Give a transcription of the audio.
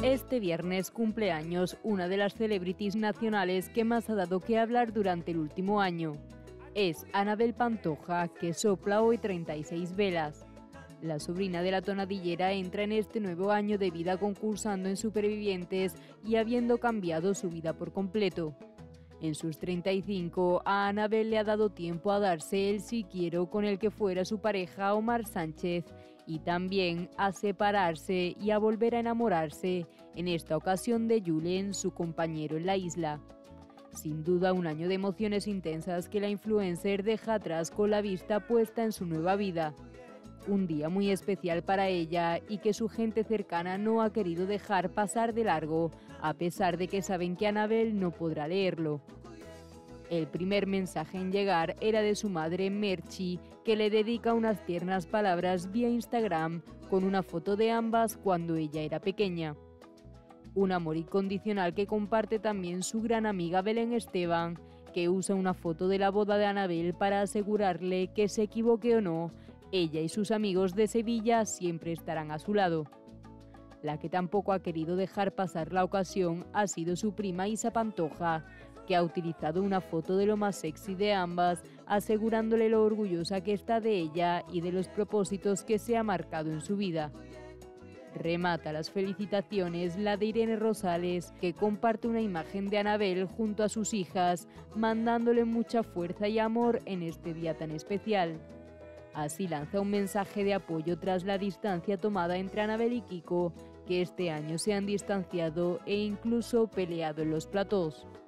Este viernes cumpleaños una de las celebrities nacionales que más ha dado que hablar durante el último año. Es Anabel Pantoja, que sopla hoy 36 velas. La sobrina de la tonadillera entra en este nuevo año de vida concursando en Supervivientes y habiendo cambiado su vida por completo. En sus 35, a Anabel le ha dado tiempo a darse el sí quiero con el que fuera su pareja Omar Sánchez y también a separarse y a volver a enamorarse, en esta ocasión de Julen, su compañero en la isla. Sin duda un año de emociones intensas que la influencer deja atrás con la vista puesta en su nueva vida. Un día muy especial para ella y que su gente cercana no ha querido dejar pasar de largo, a pesar de que saben que Anabel no podrá leerlo. El primer mensaje en llegar era de su madre Merchi, que le dedica unas tiernas palabras vía Instagram con una foto de ambas cuando ella era pequeña. Un amor incondicional que comparte también su gran amiga Belén Esteban, que usa una foto de la boda de Anabel para asegurarle que se equivoque o no, ella y sus amigos de Sevilla siempre estarán a su lado. La que tampoco ha querido dejar pasar la ocasión ha sido su prima Isa Pantoja, que ha utilizado una foto de lo más sexy de ambas, asegurándole lo orgullosa que está de ella y de los propósitos que se ha marcado en su vida. Remata las felicitaciones la de Irene Rosales, que comparte una imagen de Anabel junto a sus hijas, mandándole mucha fuerza y amor en este día tan especial. Así lanza un mensaje de apoyo tras la distancia tomada entre Anabel y Kiko, que este año se han distanciado e incluso peleado en los platós.